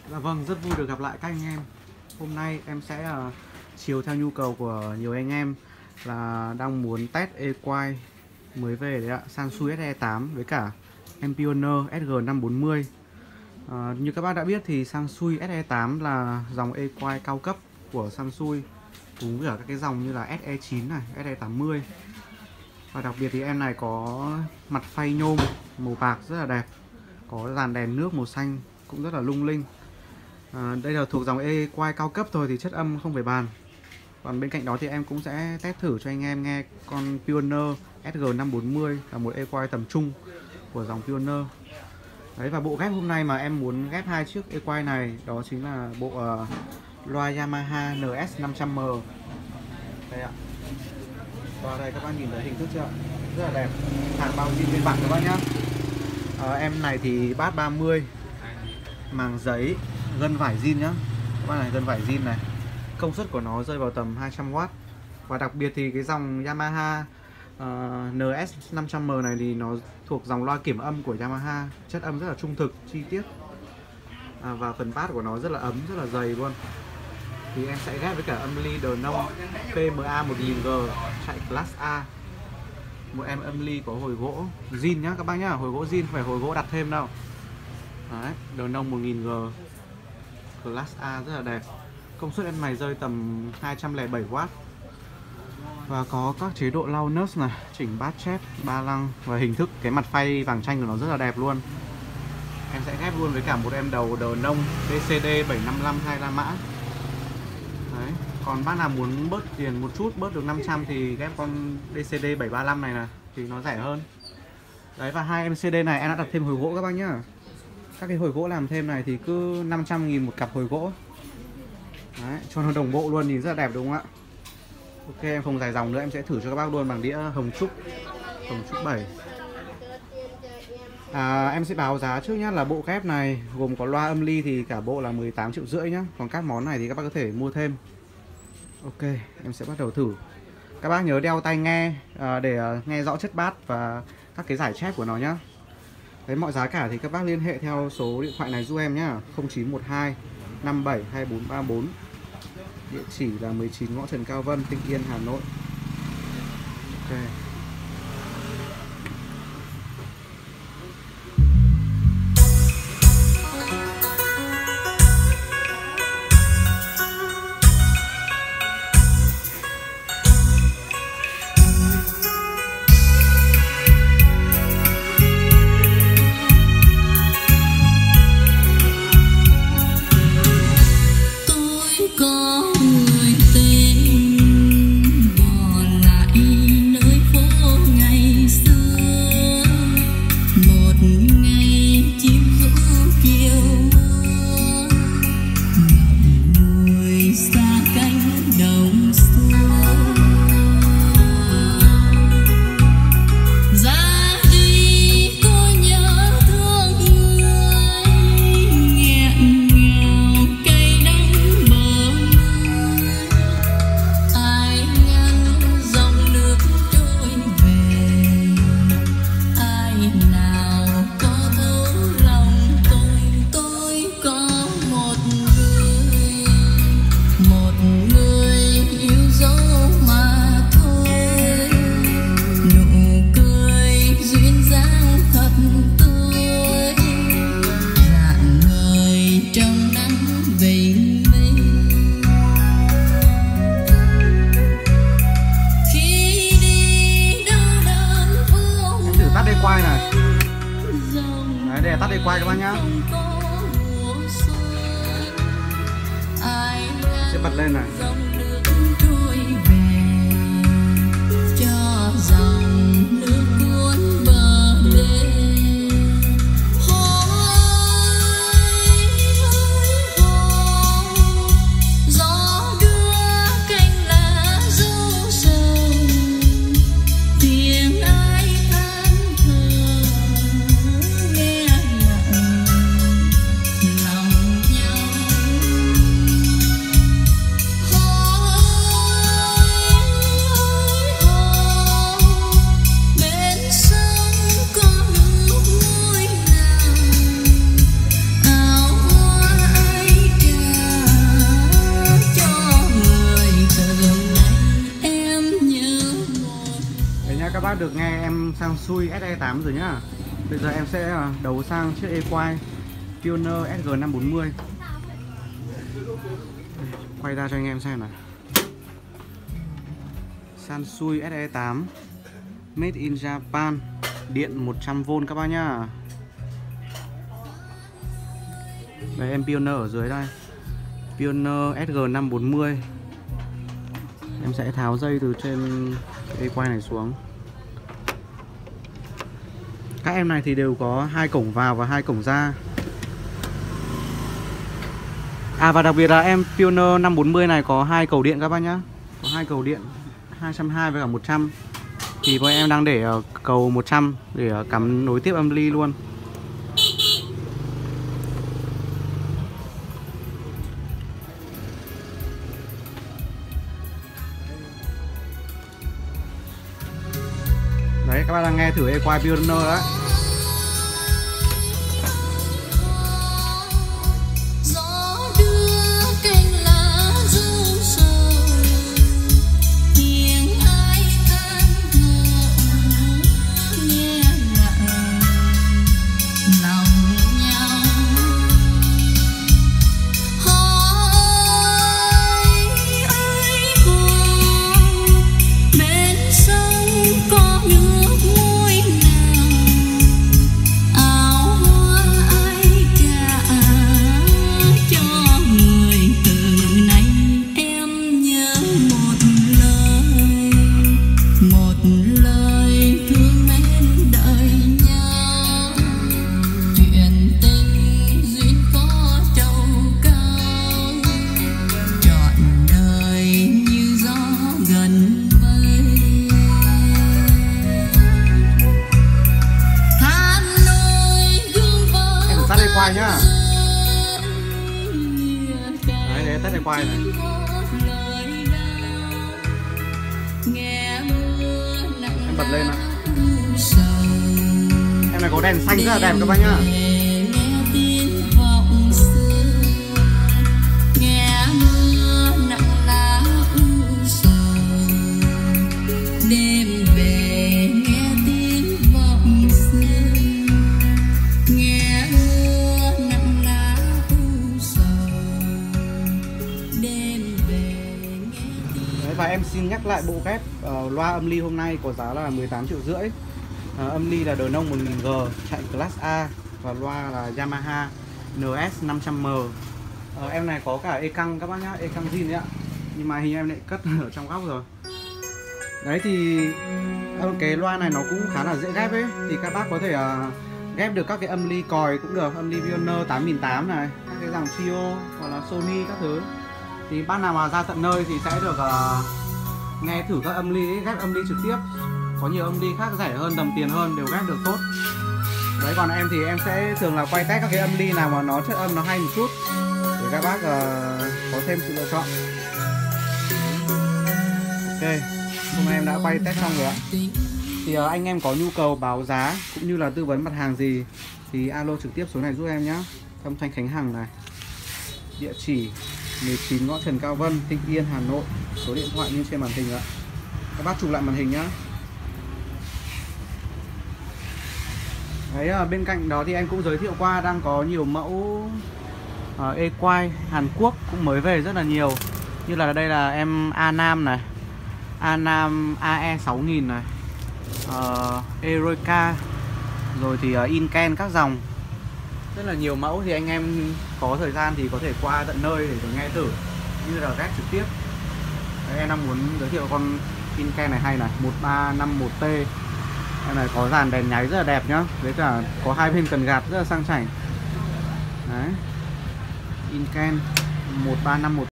Dạ vâng, rất vui được gặp lại các anh em. Hôm nay em sẽ chiều theo nhu cầu của nhiều anh em là đang muốn test equine mới về đấy ạ, Sansui SE8 với cả em Pioneer SG540. Như các bác đã biết thì Sansui SE8 là dòng equine cao cấp của Sansui cùng với cả các cái dòng như là SE9 này, SE80. Và đặc biệt thì em này có mặt phay nhôm màu bạc rất là đẹp, có dàn đèn nước màu xanh cũng rất là lung linh. Đây là thuộc dòng equine cao cấp thôi thì chất âm không phải bàn. Còn bên cạnh đó thì em cũng sẽ test thử cho anh em nghe con Pioneer SG540 là một equine tầm trung của dòng Pioneer. Đấy, và bộ ghép hôm nay mà em muốn ghép hai chiếc equine này đó chính là bộ loa Yamaha NS500M. Đây ạ. Và đây các bác nhìn thấy hình thức chưa? Rất là đẹp. Hàng bao zin bên bản các bác nhá. Em này thì bát 30, màng giấy, gân vải zin nhá. Các bác này, gân vải zin này. Công suất của nó rơi vào tầm 200W. Và đặc biệt thì cái dòng Yamaha NS500M này thì nó thuộc dòng loa kiểm âm của Yamaha, chất âm rất là trung thực, chi tiết. Và phần bass của nó rất là ấm, rất là dày luôn. Thì em sẽ ghép với cả âm ly Denon PMA 1000G chạy Class A. Một em âm ly có hồi gỗ zin nhá các bác nhá, hồi gỗ zin, không phải hồi gỗ đặt thêm đâu. Đấy, Denon 1000G Class A rất là đẹp. Công suất em này rơi tầm 207W. Và có các chế độ loudness này, chỉnh bass chép, ba lăng và hình thức cái mặt phay vàng chanh của nó rất là đẹp luôn. Em sẽ ghép luôn với cả một em đầu Denon DCD 755 2 la mã. Đấy, còn bác nào muốn bớt tiền một chút, bớt được 500 thì ghép con DCD 735 này thì nó rẻ hơn. Đấy, và hai em CD này em đã đặt thêm hồi gỗ các bác nhá. Các cái hồi gỗ làm thêm này thì cứ 500.000 một cặp hồi gỗ. Đấy, cho nó đồng bộ luôn, nhìn rất là đẹp đúng không ạ? Ok, em không dài dòng nữa, em sẽ thử cho các bác luôn bằng đĩa Hồng Trúc 7. Em sẽ báo giá trước nhá, là bộ ghép này gồm có loa âm ly thì cả bộ là 18,5 triệu nhá. Còn các món này thì các bác có thể mua thêm. Ok, em sẽ bắt đầu thử. Các bác nhớ đeo tai nghe để nghe rõ chất bass và các cái giải chép của nó nhá. Đấy, mọi giá cả thì các bác liên hệ theo số điện thoại này giúp em nhá, 0912 57 2434. Địa chỉ là 19 ngõ Trần Cao Vân, Tịnh Yên, Hà Nội. Ok. Quay này. Đấy, để tắt đi quay các bác nhá. Sẽ bật lên này. Hãy subscribe được nghe em sang Sui SE8 rồi nhá. Bây giờ em sẽ đấu sang chiếc Equine Pioneer SG540. Quay ra cho anh em xem này. Sansui SE8 Made in Japan, điện 100V các bác nhá. Đây em Pioneer ở dưới đây, Pioneer SG540. Em sẽ tháo dây từ trên Equine này xuống. Các em này thì đều có 2 cổng vào và 2 cổng ra. Và đặc biệt là em Pioneer 540 này có 2 cầu điện các bác nhá. Có 2 cầu điện 220 với cả 100. Thì bọn em đang để cầu 100 để cắm nối tiếp âm ly luôn. Đấy, các bạn đang nghe thử Equine Pioneer đấy. Quay nhá. Đấy, để test quay này. Em bật lên nào. Em này có đèn xanh rất là đẹp các bác nhá. Và em xin nhắc lại bộ ghép loa âm ly hôm nay có giá là 18,5 triệu. Âm ly là đời nông 1000G, chạy Class A, và loa là Yamaha NS 500M. Em này có cả e-căng các bác nhá, e-căng zin đấy ạ. Nhưng mà hình em lại cất ở trong góc rồi. Đấy thì cái loa này nó cũng khá là dễ ghép ấy. Thì các bác có thể ghép được các cái âm ly còi cũng được, âm ly Pioneer 8008 này, các cái dòng Trio hoặc là Sony các thứ. Thì bác nào mà ra tận nơi thì sẽ được nghe thử các âm ly ấy, ghép âm ly trực tiếp. Có nhiều âm ly khác rẻ hơn, tầm tiền hơn, đều ghép được tốt. Đấy, còn em thì em sẽ thường là quay test các cái âm ly nào mà nó chất âm nó hay một chút để các bác có thêm sự lựa chọn. Ok, hôm nay em đã quay test xong rồi ạ. Thì anh em có nhu cầu báo giá cũng như là tư vấn mặt hàng gì thì alo trực tiếp số này giúp em nhé. Âm thanh Khánh Hằng này. Địa chỉ 19 ngõ Trần Cao Vân, Tịnh Yên, Hà Nội. Số điện thoại như trên màn hình ạ. Các bác chụp lại màn hình nhá. Đấy, bên cạnh đó thì em cũng giới thiệu qua đang có nhiều mẫu Equine Hàn Quốc cũng mới về rất là nhiều. Như là đây là em A-Nam này, A-Nam AE 6000 này, Eroica, rồi thì Inken các dòng. Rất là nhiều mẫu, thì anh em có thời gian thì có thể qua tận nơi để nghe thử như là ghép trực tiếp. Đấy, em đang muốn giới thiệu con Inken này hay này, 1351T. Em này có dàn đèn nháy rất là đẹp nhá, với cả có hai bên cần gạt rất là sang chảnh. Đấy, Inken 1351